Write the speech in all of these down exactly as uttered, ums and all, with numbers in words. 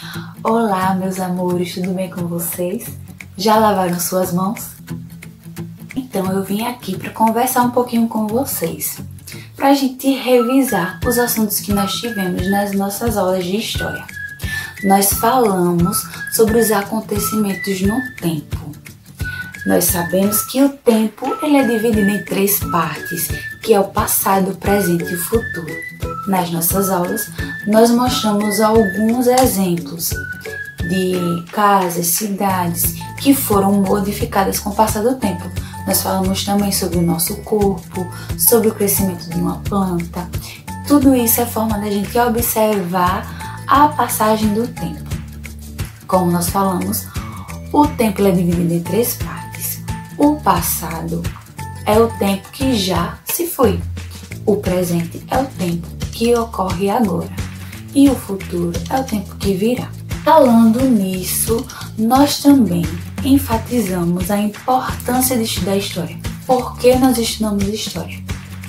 Olá, meus amores, tudo bem com vocês? Já lavaram suas mãos? Então eu vim aqui para conversar um pouquinho com vocês, para a gente revisar os assuntos que nós tivemos nas nossas aulas de história. Nós falamos sobre os acontecimentos no tempo. Nós sabemos que o tempo ele é dividido em três partes, que é o passado, o presente e o futuro. Nas nossas aulas, nós mostramos alguns exemplos de casas, cidades que foram modificadas com o passar do tempo. Nós falamos também sobre o nosso corpo, sobre o crescimento de uma planta. Tudo isso é forma da gente observar a passagem do tempo. Como nós falamos, o tempo é dividido em três partes. O passado é o tempo que já se foi. O presente é o tempo que ocorre agora. E o futuro é o tempo que virá. Falando nisso, nós também enfatizamos a importância de estudar história. Por que nós estudamos história?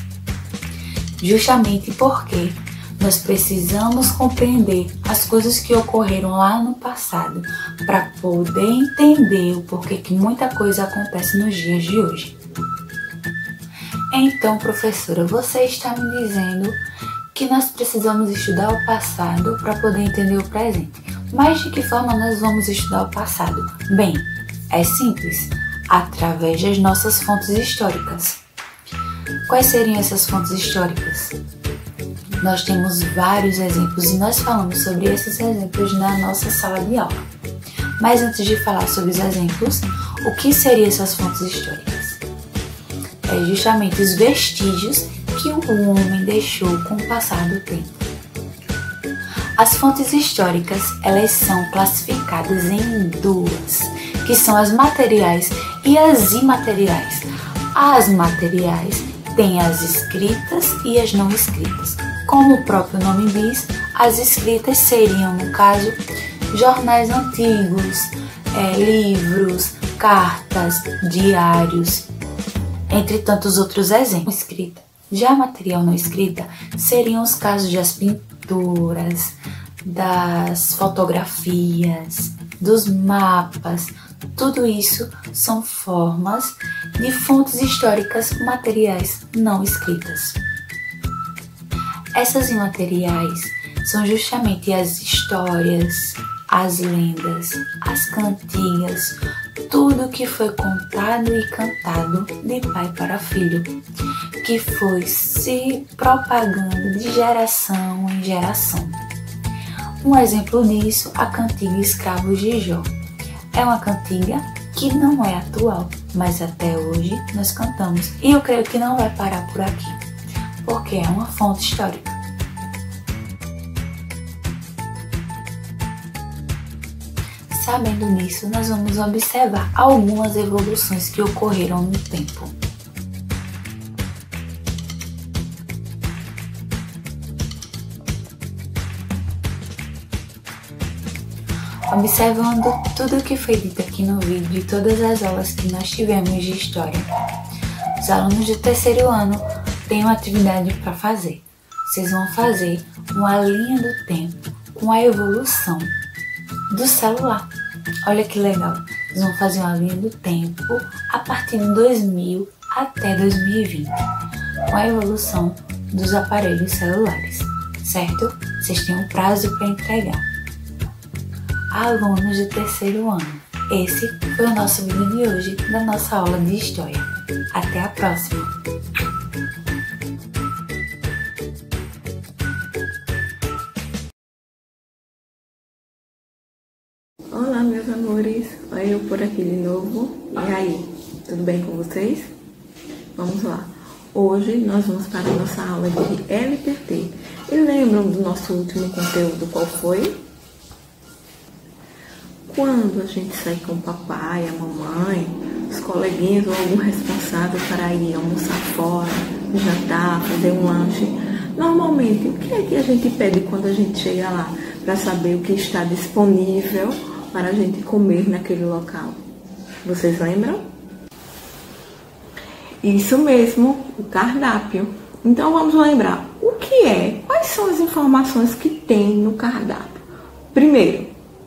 Justamente porque nós precisamos compreender as coisas que ocorreram lá no passado para poder entender o porquê que muita coisa acontece nos dias de hoje. Então, professora, você está me dizendo que nós precisamos estudar o passado para poder entender o presente. Mas de que forma nós vamos estudar o passado? Bem, é simples, através das nossas fontes históricas. Quais seriam essas fontes históricas? Nós temos vários exemplos e nós falamos sobre esses exemplos na nossa sala de aula. Mas antes de falar sobre os exemplos, o que seriam essas fontes históricas? É justamente os vestígios que o homem deixou com o passar do tempo. As fontes históricas, elas são classificadas em duas, que são as materiais e as imateriais. As materiais têm as escritas e as não escritas. Como o próprio nome diz, as escritas seriam, no caso, jornais antigos, é, livros, cartas, diários, entre tantos outros exemplos. Escrita. Já a material não escrita seriam os casos das pinturas, das fotografias, dos mapas. Tudo isso são formas de fontes históricas materiais não escritas. Essas imateriais são justamente as histórias, as lendas, as cantigas, tudo que foi contado e cantado de pai para filho, que foi se propagando de geração em geração. Um exemplo disso, a cantiga Escravos de Jó. É uma cantiga que não é atual, mas até hoje nós cantamos. E eu creio que não vai parar por aqui, porque é uma fonte histórica. Sabendo nisso, nós vamos observar algumas evoluções que ocorreram no tempo. Observando tudo o que foi dito aqui no vídeo e todas as aulas que nós tivemos de história, os alunos do terceiro ano têm uma atividade para fazer. Vocês vão fazer uma linha do tempo com a evolução do celular. Olha que legal! Eles vão fazer uma linha do tempo a partir de dois mil até dois mil e vinte, com a evolução dos aparelhos celulares, certo? Vocês têm um prazo para entregar. Alunos do terceiro ano, esse foi o nosso vídeo de hoje da nossa aula de História. Até a próxima! Olá, meus amores, olha eu por aqui de novo. E aí, tudo bem com vocês? Vamos lá. Hoje nós vamos para a nossa aula de L P T. E lembram do nosso último conteúdo, qual foi? Quando a gente sai com o papai, a mamãe, os coleguinhas ou algum responsável para ir almoçar fora, jantar, fazer um lanche, normalmente o que é que a gente pede quando a gente chega lá para saber o que está disponível para a gente comer naquele local? Vocês lembram? Isso mesmo, o cardápio. Então vamos lembrar o que é, quais são as informações que tem no cardápio. Primeiro,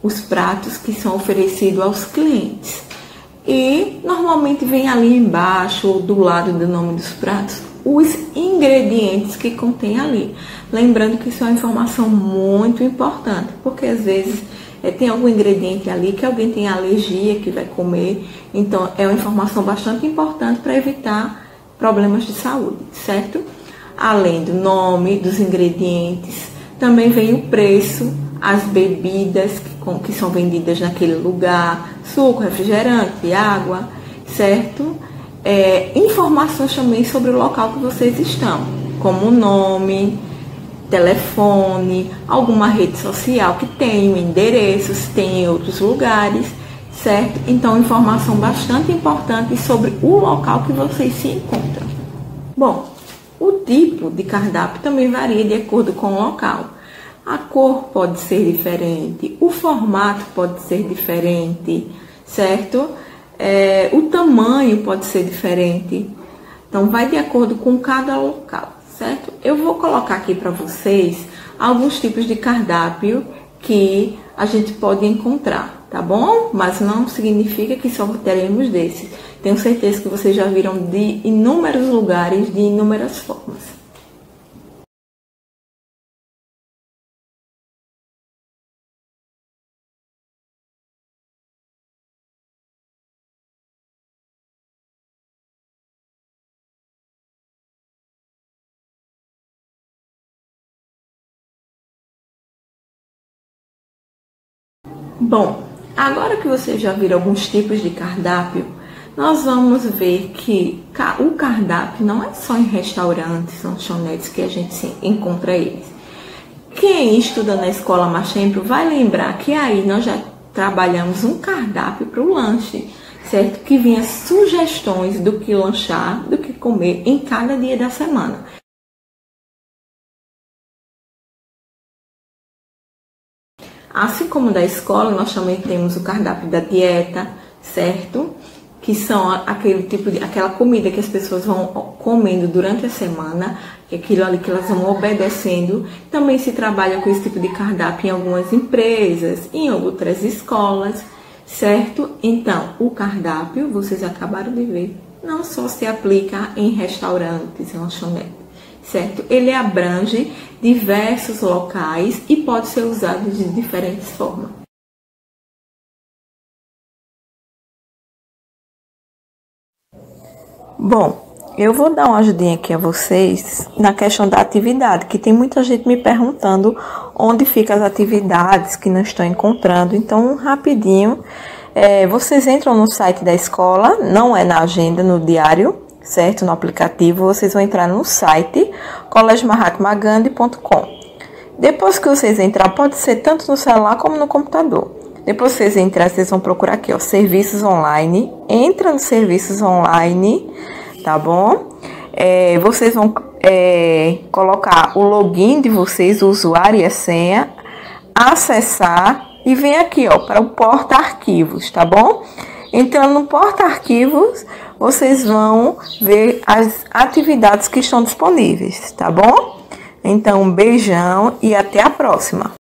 os pratos que são oferecidos aos clientes. E normalmente vem ali embaixo ou do lado do nome dos pratos os ingredientes que contém ali. Lembrando que isso é uma informação muito importante, porque às vezes é, tem algum ingrediente ali que alguém tem alergia que vai comer. Então é uma informação bastante importante para evitar problemas de saúde, certo? Além do nome, dos ingredientes, também vem o preço, as bebidas que, com, que são vendidas naquele lugar, suco, refrigerante, água, certo? É, informações também sobre o local que vocês estão, como o nome, telefone, alguma rede social que tem o endereço, se tem em outros lugares, certo? Então, informação bastante importante sobre o local que vocês se encontram. Bom, o tipo de cardápio também varia de acordo com o local. A cor pode ser diferente, o formato pode ser diferente, certo? É, o tamanho pode ser diferente. Então, vai de acordo com cada local, certo? Eu vou colocar aqui para vocês alguns tipos de cardápio que a gente pode encontrar, tá bom? Mas não significa que só teremos desses. Tenho certeza que vocês já viram de inúmeros lugares, de inúmeras formas. Bom, agora que vocês já viram alguns tipos de cardápio, nós vamos ver que o cardápio não é só em restaurantes, lanchonetes que a gente encontra eles. Quem estuda na escola Machempro vai lembrar que aí nós já trabalhamos um cardápio para o lanche, certo? Que vinha sugestões do que lanchar, do que comer em cada dia da semana. Assim como da escola, nós também temos o cardápio da dieta, certo? Que são aquele tipo de, aquela comida que as pessoas vão comendo durante a semana, que é aquilo ali que elas vão obedecendo. Também se trabalha com esse tipo de cardápio em algumas empresas, em outras escolas, certo? Então, o cardápio, vocês acabaram de ver, não só se aplica em restaurantes, em lanchonetes, certo? Ele abrange diversos locais e pode ser usado de diferentes formas. Bom, eu vou dar uma ajudinha aqui a vocês na questão da atividade, que tem muita gente me perguntando onde ficam as atividades que não estão encontrando. Então, rapidinho, é, vocês entram no site da escola, não é na agenda, no diário, certo? No aplicativo, vocês vão entrar no site colégio mahatma gandhi ponto com. Depois que vocês entrar, pode ser tanto no celular como no computador. Depois que vocês entrarem, vocês vão procurar aqui, ó, serviços online. Entra nos serviços online, tá bom? É, vocês vão é, colocar o login de vocês, o usuário e a senha, acessar e vem aqui, ó, para o porta arquivos, tá bom? Entrando no porta arquivos, vocês vão ver as atividades que estão disponíveis, tá bom? Então, um beijão e até a próxima!